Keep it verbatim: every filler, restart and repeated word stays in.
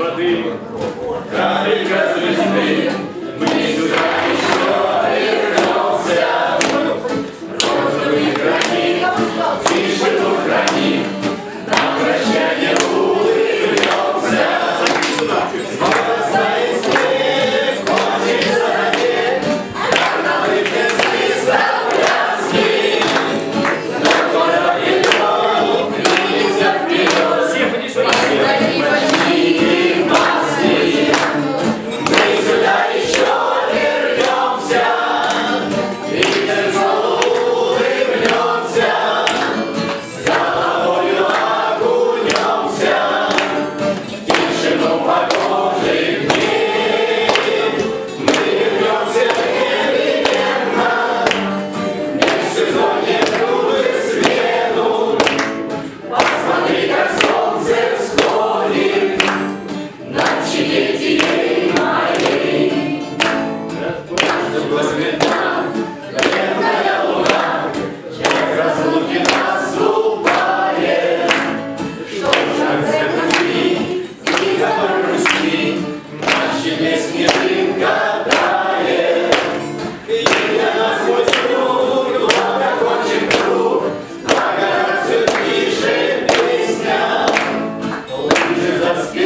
воды, капелька звезды, мы сюда еще вернемся. Розовый гранит, тишину хранит, на прощание улыбнемся. Бросает снег, хочется надеть, как на лыжной свисток пляски. Но куда идем, нельзя вперед, посмотри почти маски. Мы сюда еще вернемся, и тепло улыбнемся, с головою окунемся, тишину погожих дней. Мы вернемся непременно, в сезоне дружбы свету. Посмотри, как солнце всходит на щеке теней моей. Что цвета, бледная луна, как разлуки наступает. Что ж от грусти, и готов грусти, на щеке снежинка тает. И для нас свой круг, долго кончик круг, на горах все тише песня. Лыжи за спиной.